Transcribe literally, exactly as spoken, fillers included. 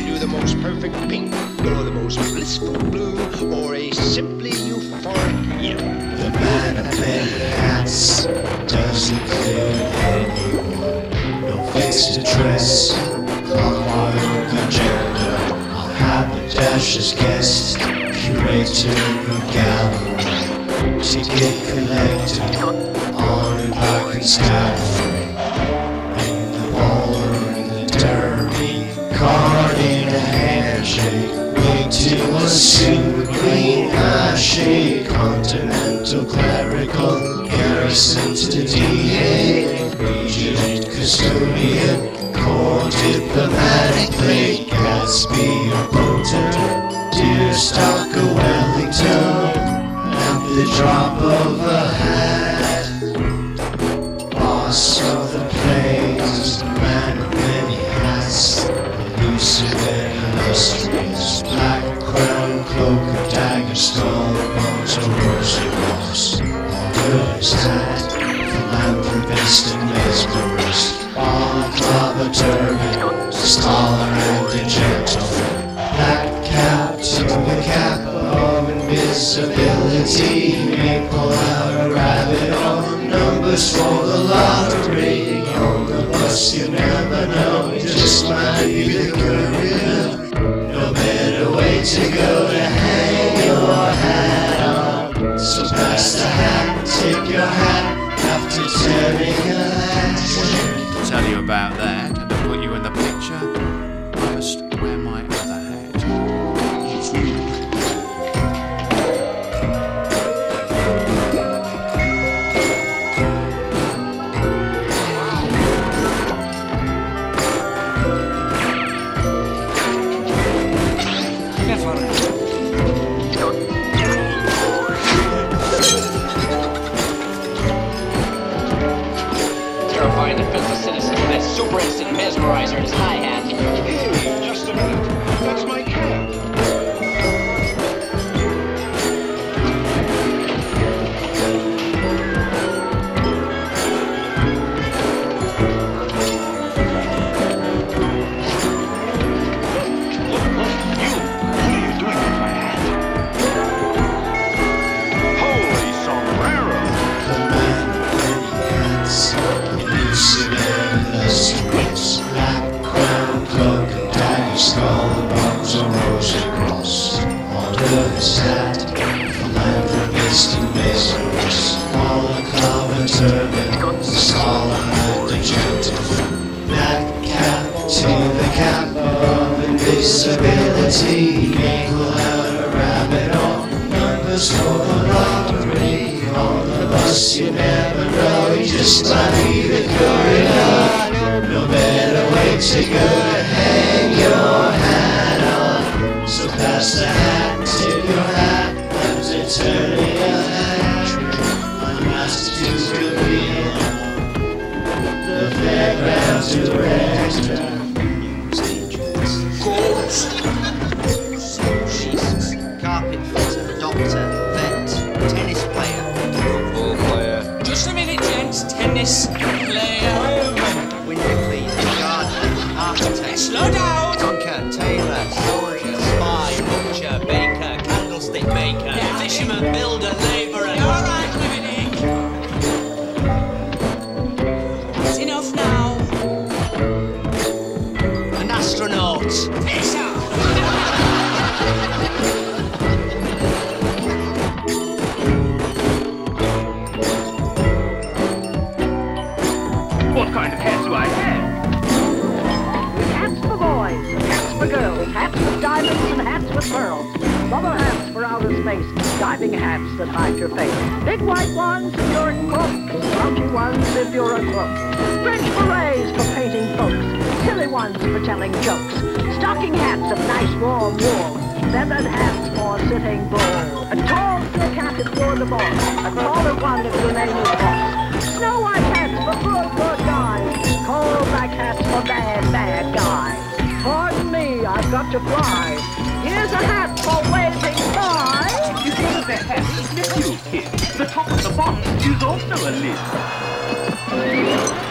do the most perfect pink, or the most blissful blue, or a simply euphoric yellow. The man of many hats doesn't clear anyone. No fixed address, on my own agenda. I'll haberdasher's guest, curator of gallery, ticket collector, honored by constabulary. In the ballroom, in the derby, card in a handshake. Wig to a suit, queen eyeshade, Continental, clerical, Garrison to D eight, Regent, custodian, core diplomatically, Gatsby or potent, Deerstalker, Wellington, at the drop of a hat. Boss of the place, man of many hats, elusive and illustrious, black crown, cloak, a dagger, skull, bones, a rosy rose. All good as hat, philanthropist and mesmerist, on club a turban, scholar and a gentleman. Black cap to the cap of invisibility, may pull out a rabbit on numbers for the lottery. On the bus you never know, it just might be the courier. No better way to go to hang your hat on. So pass the hat, tip your hat, after turning a hat. To tell you about that and to put you in the picture, I must wear my other hat. Terrifying the business citizen with that super instant mesmerizer in his high hat. Hey, just a minute. That's my cat. Philanthropist and mesmerist, all a common turban, scholar and a gentleman. That cap to the cap of invisibility, may pull out a rabbit on numbers for the lottery. On the bus you never know, you just might be the courier. No better way to go to hang your hat on. So pass the hat, tip your hat, after turning a hat. Unmasked to convene, the fairground to rector. Jesus. Carpet fitter, doctor, vet, tennis player. Football player. Just a minute, gents. Tennis player. Window cleaner, gardener, architect. Slow down. Donker, tailor, soldier, spy, Butcher, baker, candlestick maker, Yeah. fisherman, builder, labourer. You all right, Dominic? It's enough now. an astronaut. Peace out. What kind of hat do I have? Hats for boys, hats for girls, hats with diamonds and hats with pearls. Rubber hats for outer space, diving hats that hide your face. Big white ones if you're in cloaks, slouchy ones if you're a crook. French berets for painting folks, silly ones for telling jokes. Stocking hats of nice warm wool, feathered hats for sitting bull. A tall silk hat if you're the boss, a taller one if your name is Boss. Snow white hats for good, good guys, coal black hats for bad, bad guys. Pardon me, I've got to fly. Here's a hat for waving by. Is one of the hats nephew kid? The top of the box is also a lid.